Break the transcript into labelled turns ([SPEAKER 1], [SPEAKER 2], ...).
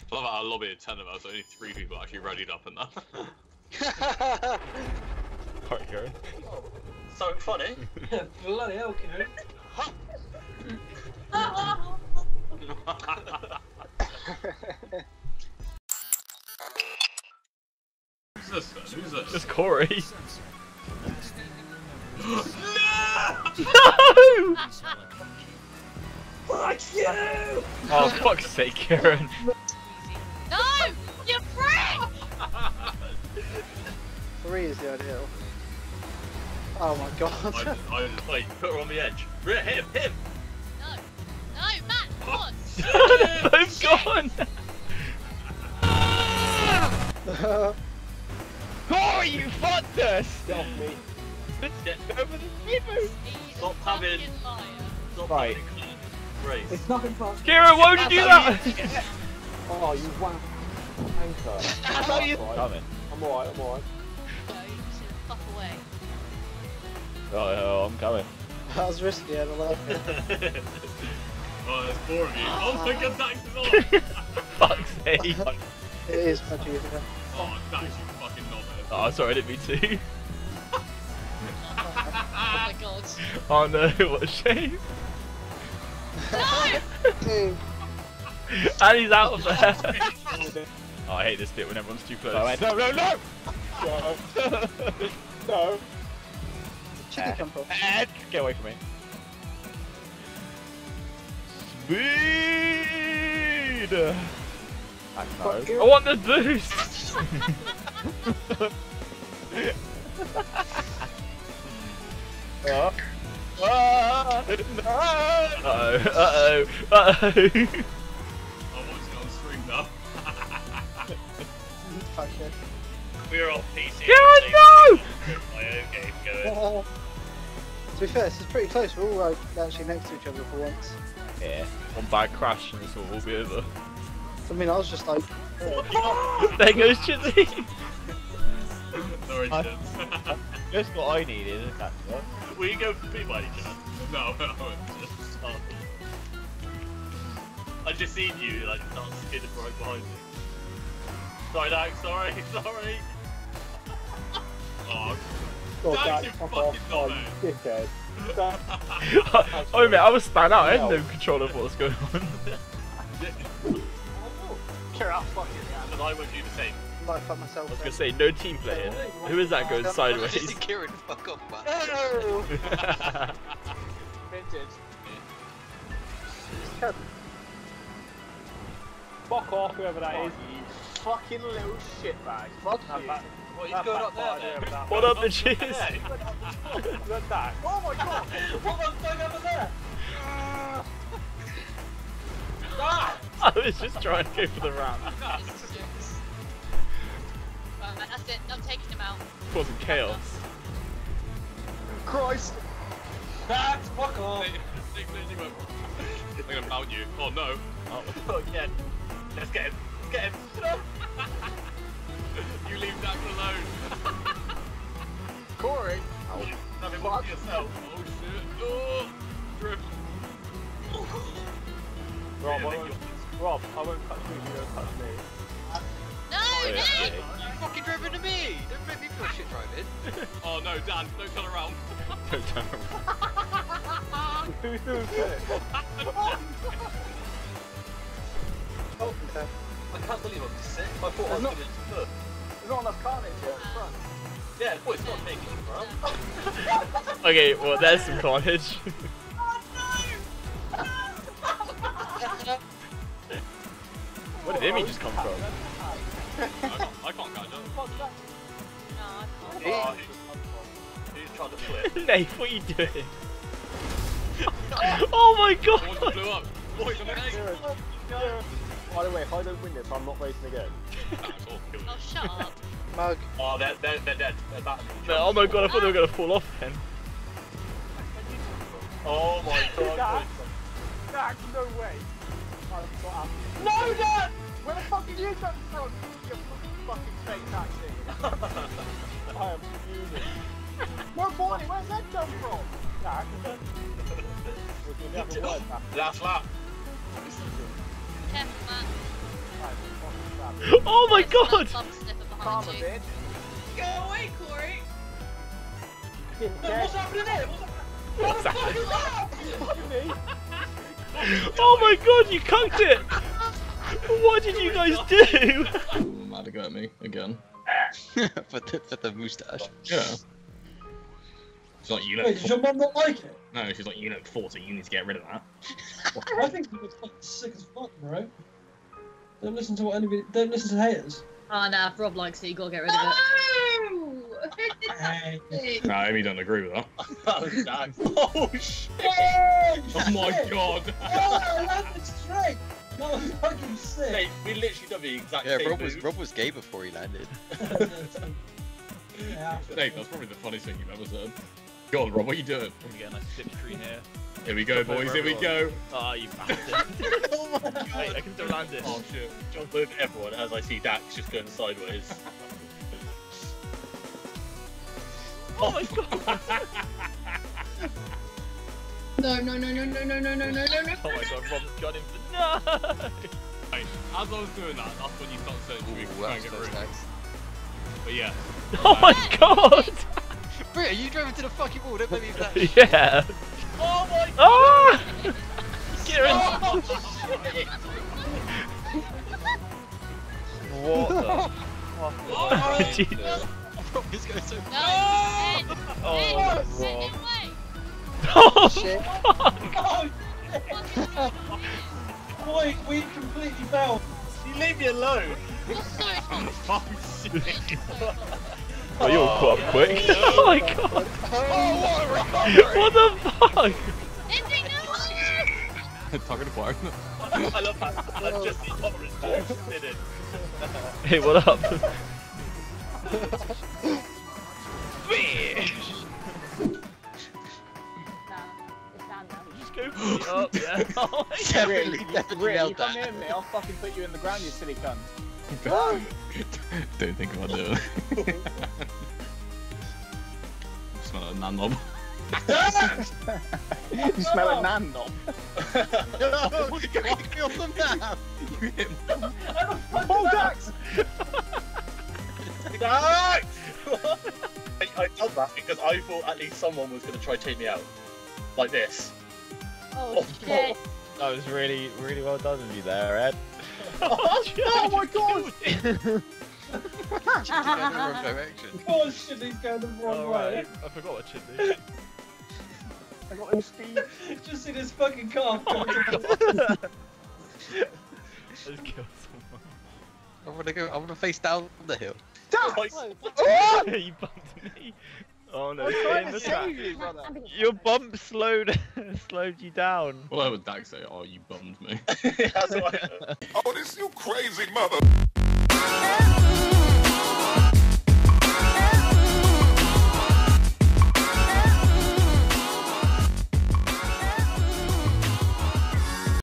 [SPEAKER 1] I love how a lobby of 10 of us, only 3 people actually readied up in that.
[SPEAKER 2] Alright, Kieran.
[SPEAKER 3] So funny.
[SPEAKER 4] Bloody hell, Kieran.
[SPEAKER 1] Who's this then? Who's this?
[SPEAKER 2] It's Corey.
[SPEAKER 1] No!
[SPEAKER 4] Fuck you!
[SPEAKER 2] Oh, fuck's sake, Kieran.
[SPEAKER 5] No! You prick!
[SPEAKER 6] 3 is the ideal. Oh my god.
[SPEAKER 1] Wait, put her on the edge. Him!
[SPEAKER 5] No. No, Matt, come on.
[SPEAKER 2] Both gone! Corey, you fucked us!
[SPEAKER 3] Get off me.
[SPEAKER 1] Get
[SPEAKER 2] Over the river!
[SPEAKER 1] Stop having. Stop
[SPEAKER 2] Right.
[SPEAKER 1] having Grace.
[SPEAKER 4] It's nothing past.
[SPEAKER 2] Kieran, why would you do that?
[SPEAKER 3] Oh, you wank. Anchor.
[SPEAKER 2] That's how you coming.
[SPEAKER 3] I'm alright, I'm alright.
[SPEAKER 5] No, you should fuck away.
[SPEAKER 2] Oh, I'm coming.
[SPEAKER 6] That was risky, I don't like it.
[SPEAKER 1] Oh, there's 4 of you. Oh my god, Dax is on!
[SPEAKER 2] Fuck's sake.
[SPEAKER 6] It is much easier.
[SPEAKER 1] Oh, Dax, you fucking knobhead.
[SPEAKER 2] Oh, sorry, I didn't mean to.
[SPEAKER 5] Oh my god.
[SPEAKER 2] Oh no, what a shame.
[SPEAKER 5] No!
[SPEAKER 2] And he's out of there. Oh, I hate this bit when everyone's too close.
[SPEAKER 3] No, no, no! No!
[SPEAKER 6] Chicken come from.
[SPEAKER 2] Ed, get away from me. Speed!
[SPEAKER 3] No.
[SPEAKER 2] I want the boost! Uh-oh.
[SPEAKER 1] I want to get on stream now.
[SPEAKER 6] Fuck it.
[SPEAKER 7] We're off PC.
[SPEAKER 2] God, no!
[SPEAKER 7] My own game going.
[SPEAKER 6] To be fair, this is pretty close. We're all actually next to each other for once.
[SPEAKER 2] Yeah, one bad crash and this will all be over.
[SPEAKER 6] I mean, I was just like,
[SPEAKER 2] There goes Chizzy!
[SPEAKER 1] No instance.
[SPEAKER 2] Just what I needed, is a catch up.
[SPEAKER 7] Will you go for me by any chance?
[SPEAKER 1] No, I won't.
[SPEAKER 7] Oh. I just seen you like not skidded right behind me. Sorry, Dax. Sorry.
[SPEAKER 1] Oh,
[SPEAKER 3] God,
[SPEAKER 1] Dax,
[SPEAKER 3] Dax,
[SPEAKER 1] you
[SPEAKER 3] fuck
[SPEAKER 1] fucking
[SPEAKER 3] off,
[SPEAKER 1] knobhead.
[SPEAKER 3] dickhead.
[SPEAKER 2] Oh mate, I was stand out, I had no control of what was going on.
[SPEAKER 7] Care out fucking man. And I won't do the same.
[SPEAKER 6] I might fuck myself.
[SPEAKER 2] I was gonna say, no team playing. Who is that going sideways?
[SPEAKER 8] Kieran, fuck off, man.
[SPEAKER 6] No!
[SPEAKER 3] Vintage. Fuck off, whoever that is. You fucking little shitbag. Fuck you.
[SPEAKER 8] What, he's going up there, man?
[SPEAKER 2] What up, the cheers?
[SPEAKER 3] Look at that. Oh my god! What the fuck over there?
[SPEAKER 2] I was just trying to go for the ramp.
[SPEAKER 5] Right, that's it. I'm taking him out.
[SPEAKER 2] Causing chaos.
[SPEAKER 3] Christ!
[SPEAKER 4] That's fuck off.
[SPEAKER 1] I'm gonna mount you. Oh no.
[SPEAKER 7] Oh yeah. Let's get him. Get him.
[SPEAKER 1] You leave Dax alone.
[SPEAKER 3] Corey!
[SPEAKER 7] Have him walk to yourself.
[SPEAKER 1] Oh shit. Oh, drift.
[SPEAKER 3] Rob, Rob, I won't touch you, you don't touch me.
[SPEAKER 5] No,
[SPEAKER 2] yeah,
[SPEAKER 5] no!
[SPEAKER 2] yeah.
[SPEAKER 8] You fucking driven to me! Don't make me feel shit driving.
[SPEAKER 1] Oh no, Dan, don't turn around.
[SPEAKER 2] Don't turn around.
[SPEAKER 3] Who's doing this?
[SPEAKER 6] Oh, okay.
[SPEAKER 8] I can't believe I'm sick.
[SPEAKER 7] I thought I was
[SPEAKER 6] not-
[SPEAKER 7] gonna.
[SPEAKER 3] There's not enough carnage here at the front.
[SPEAKER 7] Yeah, boy, it's not taking it, bro.
[SPEAKER 2] Okay, well there's some carnage. Where did Immy just come from?
[SPEAKER 1] I can't catch up.
[SPEAKER 5] No, I can't.
[SPEAKER 7] Oh, he's trying to flip.
[SPEAKER 2] Nate, what are you doing? Oh my
[SPEAKER 1] Someone
[SPEAKER 2] god!
[SPEAKER 1] just blew up. Boys, I'm next.
[SPEAKER 3] By the way, if I don't win this, I'm not racing again.
[SPEAKER 5] Oh, shut up.
[SPEAKER 6] Mug.
[SPEAKER 7] Oh, they're dead. They're back.
[SPEAKER 2] No, oh my god, I thought they were gonna fall off then.
[SPEAKER 7] Oh my god.
[SPEAKER 3] Dax, no way! No, Dad! Where the fuck did you come from? You fucking fake taxi. I am fuming. More importantly, where's that come from? Dax.
[SPEAKER 7] Last lap.
[SPEAKER 5] Careful, man.
[SPEAKER 3] Right,
[SPEAKER 2] Oh my god!
[SPEAKER 5] Bum sniffer behind
[SPEAKER 3] Karma,
[SPEAKER 5] you.
[SPEAKER 3] bitch.
[SPEAKER 4] Go away, Corey!
[SPEAKER 3] Yeah,
[SPEAKER 4] What's happening here?
[SPEAKER 2] What's happening?
[SPEAKER 3] me.
[SPEAKER 2] Oh my god, you cooked it! What did you guys do?
[SPEAKER 1] Mad at me again.
[SPEAKER 8] for the moustache.
[SPEAKER 1] Yeah. She's like, you know.
[SPEAKER 4] Wait, does your mum not like it?
[SPEAKER 1] No, she's like, you know, 40. You need to get rid of that.
[SPEAKER 4] I think you're fucking sick as fuck, bro. Don't listen to what anybody. Don't listen to haters.
[SPEAKER 5] Oh no, if Rob likes it, you gotta get rid of it.
[SPEAKER 4] Hey.
[SPEAKER 1] No, Amy don't agree with that.
[SPEAKER 7] Oh, Dax. Oh, shit.
[SPEAKER 1] Oh my god.
[SPEAKER 4] Oh, I landed straight. That was fucking sick.
[SPEAKER 7] Mate, we literally done the exact
[SPEAKER 8] Yeah,
[SPEAKER 7] same
[SPEAKER 8] Rob
[SPEAKER 7] move.
[SPEAKER 8] was gay before he landed.
[SPEAKER 4] Yeah.
[SPEAKER 1] Hey, that's probably the funniest thing you've ever said. Go on, Rob, what are you doing?
[SPEAKER 2] We get a nice slipstream here.
[SPEAKER 1] Here we go, boys, here we go.
[SPEAKER 2] Oh, you bastard.
[SPEAKER 8] Oh my god.
[SPEAKER 2] Wait, I can still land it.
[SPEAKER 7] Oh shit. Jump over everyone as I see Dax just going sideways.
[SPEAKER 2] Oh my god.
[SPEAKER 5] No, no, no, no, no, no, no, no, no, no, no.
[SPEAKER 2] Oh my god, Rob's got him for no!
[SPEAKER 1] Hey, as I was doing that, that's when you start searching me
[SPEAKER 8] Ooh,
[SPEAKER 1] for trying
[SPEAKER 8] that's
[SPEAKER 1] to get rid of
[SPEAKER 8] nice.
[SPEAKER 1] it. But yeah.
[SPEAKER 2] Oh my god!
[SPEAKER 8] Wait, are you driving to the fucking wall? Don't make me flash.
[SPEAKER 2] Yeah!
[SPEAKER 7] Oh my god!
[SPEAKER 2] Ah! Kieran!
[SPEAKER 7] Oh shit!
[SPEAKER 2] What the?
[SPEAKER 7] Oh,
[SPEAKER 2] Jesus.
[SPEAKER 8] Rob is going so
[SPEAKER 5] No,
[SPEAKER 7] No!
[SPEAKER 5] Ed,
[SPEAKER 2] Oh,
[SPEAKER 5] Ed,
[SPEAKER 2] Rob.
[SPEAKER 5] sit in the way.
[SPEAKER 2] Oh,
[SPEAKER 6] Shit.
[SPEAKER 2] fuck!
[SPEAKER 4] Boy, we completely failed.
[SPEAKER 7] You leave me alone!
[SPEAKER 5] You're so
[SPEAKER 1] Oh shit.
[SPEAKER 2] Oh, you're quite quick. Oh my god! What the fuck?
[SPEAKER 5] Indy, no!
[SPEAKER 1] Target acquired.
[SPEAKER 7] I love how I just see Otis just did it.
[SPEAKER 2] Hey, what up? Just go for it up, yeah. Oh my god.
[SPEAKER 6] Really,
[SPEAKER 8] definitely
[SPEAKER 3] Really, you
[SPEAKER 8] nailed
[SPEAKER 3] come
[SPEAKER 8] that.
[SPEAKER 3] near me, I'll fucking put you in the ground, you silly cunt.
[SPEAKER 1] Don't think about it. Smell like a nan knob.
[SPEAKER 3] You smell a nan knob.
[SPEAKER 8] Oh, you killed them now.
[SPEAKER 1] You hit him.
[SPEAKER 3] Oh, Dax!
[SPEAKER 7] Dax! I done that because I thought at least someone was going to try to take me out. Like this.
[SPEAKER 5] Oh shit.
[SPEAKER 2] That was really, really well done of you there, Ed.
[SPEAKER 3] Oh my god!
[SPEAKER 8] She's going the wrong direction.
[SPEAKER 4] Oh shit, he's going the wrong way.
[SPEAKER 2] Alright, I forgot what should do.
[SPEAKER 3] I got him speed.
[SPEAKER 4] Just see this fucking car coming to
[SPEAKER 2] Let's kill someone.
[SPEAKER 8] I wanna face down the hill.
[SPEAKER 3] Dax!
[SPEAKER 2] You bumped me. Oh no,
[SPEAKER 3] I'm
[SPEAKER 2] stay
[SPEAKER 3] trying
[SPEAKER 2] in
[SPEAKER 3] to
[SPEAKER 2] the track.
[SPEAKER 3] save you, brother.
[SPEAKER 2] Your bump slowed you down.
[SPEAKER 1] Well, I would Dax say, oh, you bummed me.
[SPEAKER 7] That's what I
[SPEAKER 9] Oh, this you crazy mother.